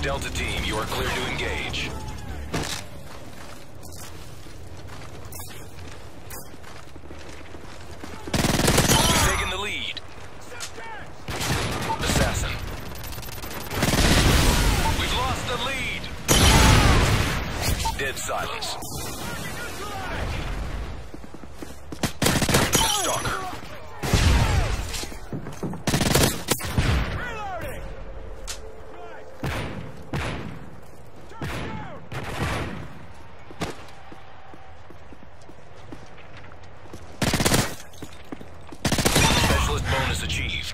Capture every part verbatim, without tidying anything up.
Delta team, you are clear to engage. We've taken the lead. Assassin. We've lost the lead. Dead silence. Stalker. Specialist bonus achieved.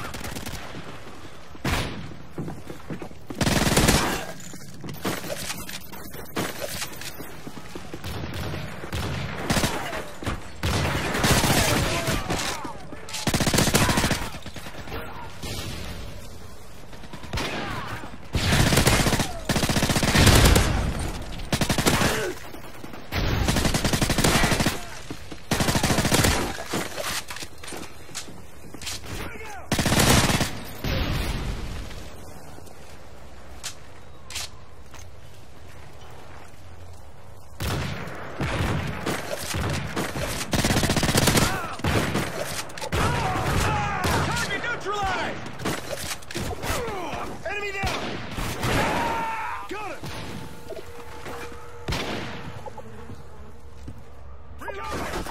Enemy down! Got him! Reloading!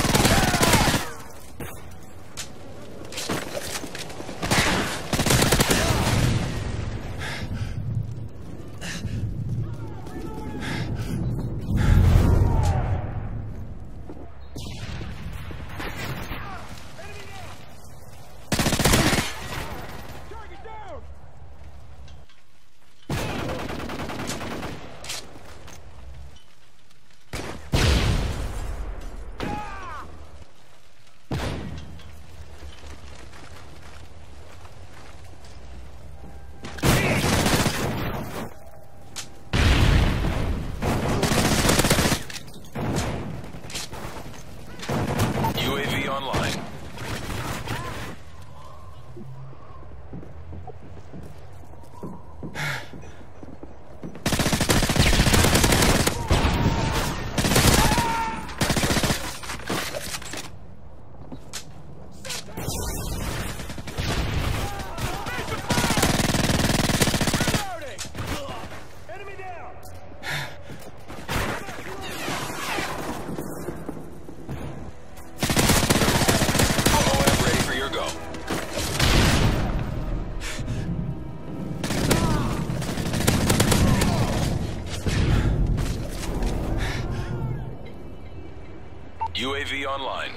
U A V online. Enemy down! Moab ready for your go. U A V online.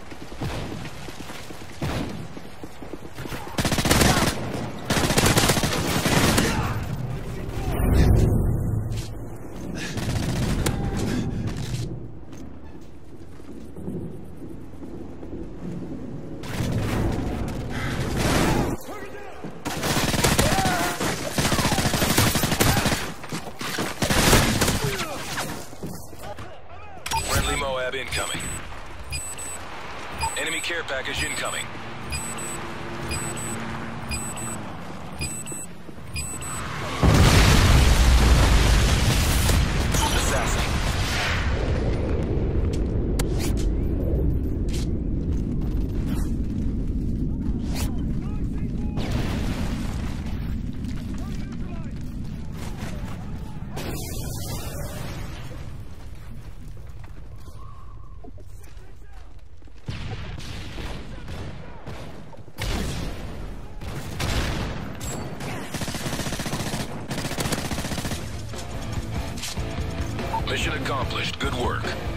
Friendly Moab incoming. Enemy care package incoming. Assassin. Mission accomplished. Good work.